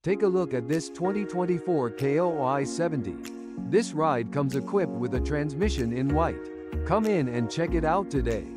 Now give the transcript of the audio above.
Take a look at this 2024 Kayo Ay70. This ride comes equipped with a transmission in white. Come in and check it out today.